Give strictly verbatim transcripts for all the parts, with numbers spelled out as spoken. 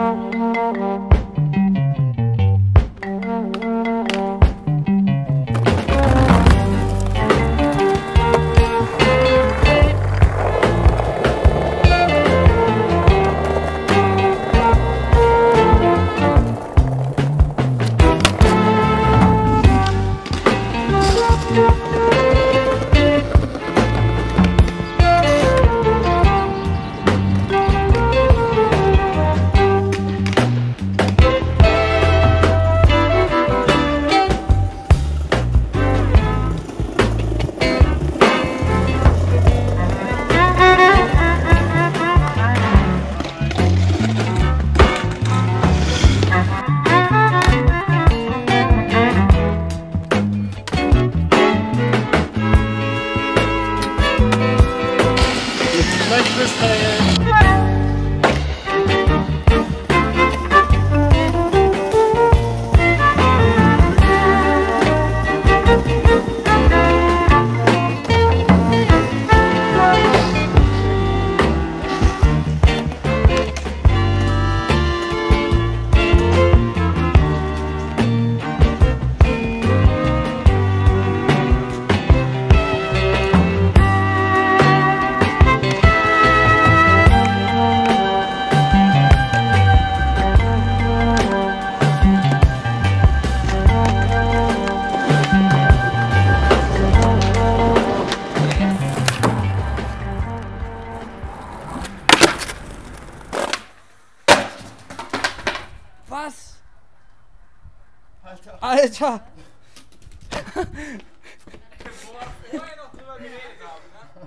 Was? Alter! Alter! Wo wir vorher noch drüber geredet haben, ne?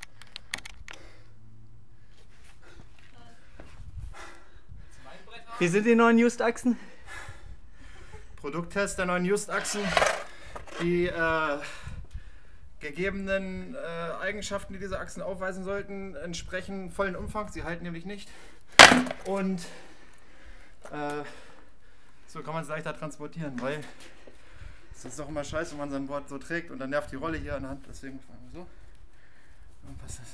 Wie sind die neuen Just-Achsen? Produkttest der neuen Just-Achsen. Die äh, gegebenen äh, Eigenschaften, die diese Achsen aufweisen sollten, entsprechen vollen Umfang. Sie halten nämlich nicht. Und äh, so kann man es leichter transportieren, weil es ist doch immer scheiße, wenn man sein Board so trägt und dann nervt die Rolle hier an der Hand. Deswegen fahren wir so. Und was ist das?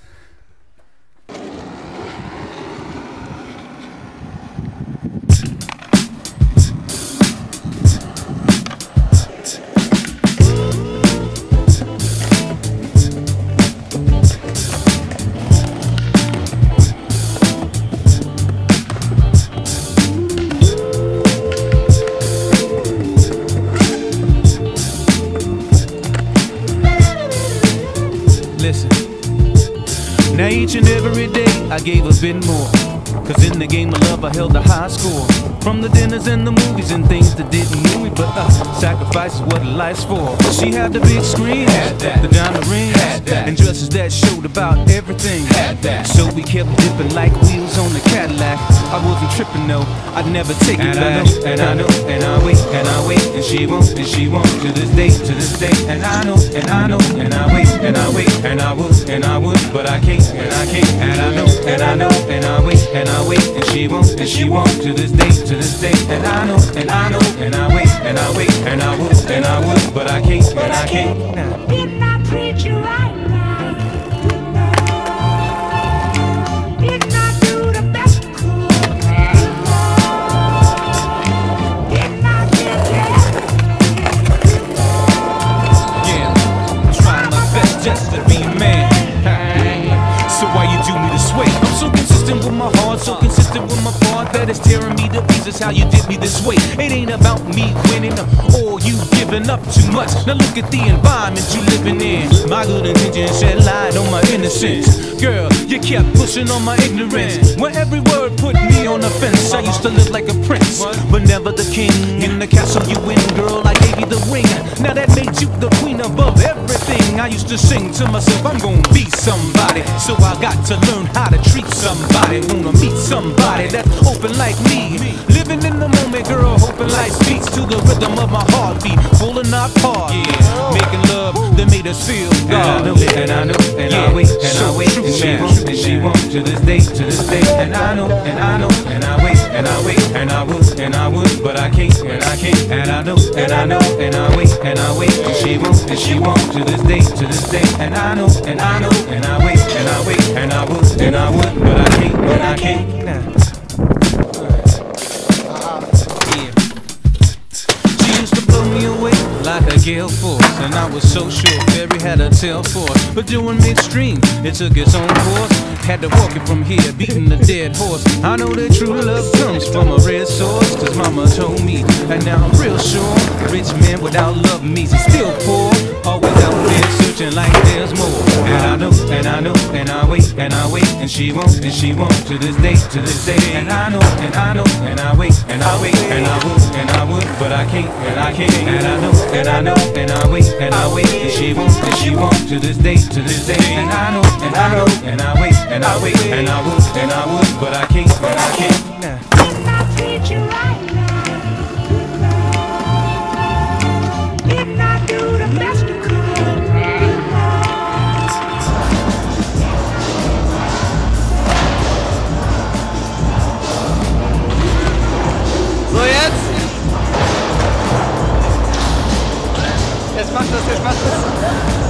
Listen, now each and every day I gave a bit more. Cause in the game of love I held a high score. From the dinners and the movies and things that didn't move me, but uh, sacrifice is what life's for. She had the big screen, the diamond rings, and dresses that showed about everything. So we kept dipping like wheels on the Cadillac. I wasn't tripping though, I'd never take it back. And I know, and I wait, and I wait, and she won't, and she won't, to this day, to this day. And I know, and I know, and I wait, and I wait, and I would, and I would, but I can't, and I can't. And I know, and I know, and I wait, and I wait, and she won't, and she won't, to this day, to this day. And I know, and I know, and I wait, and I wait, and I would, and I would, but I can't, and I can't. Nah. Didn't I treat you right now? Didn't I do the best I could? Didn't I get Yeah, trying my best just to be a man. So why you do me this way? I'm so consistent with my heart, so consistent with my part that it's tearing me to pieces how you did me this way. It ain't about me winning or you giving up too much. Now look at the environment you living in. My good intentions shed light on my innocence. Girl, you kept pushing on my ignorance. When every word put me on the fence. I used to live like a prince, but never the king. In the castle you win, girl, I gave you the ring. Now that made you the queen above everything. I used to sing to myself, I'm gonna be somebody. So I got to learn how to treat somebody. Wanna meet somebody that's open like me. Living in the moment, girl, hoping life speaks to the rhythm of my heartbeat. Full and not part, yeah. Making love that made us feel God. And I know, and I know, and I wait, and I wait, and she won't, and she won't, to this day, to this day. And I know, and I know, and I wait, and I wait, and I would, and I would, but I can't, and I can't. And I know, and I know, and I wait, and I wait, and she won't, and she won't, to this day, to this day. And I know, and I know, and I wait, and I wait, and I would, and I would, but I can't, and I can't. gale force, and I was so sure Fairy had a tail for us. But during midstream, it took its own course. Had to walk it from here, beating a dead horse. I know that true love comes from a red source, cause mama told me, and now I'm real sure. Rich man without love means he's still poor. Always out there searching like there's more. And I know, and I know, and I wait, and I wait, and she won't, and she won't, to this day, to this day. And I know, and I know, and I wait, and I wait, and I would, and I would, but I can't, and I can't. And I know, and I know, and I wait, and I wait, and she won't, and she won't, to this day, to this day. And I know, and I know, and I wait, and I wait, and I would, and I would, but I can't, and I can't. Nah. Didn't I treat you right now? Didn't I do the best I could? So jetzt! Jetzt macht das, jetzt macht das!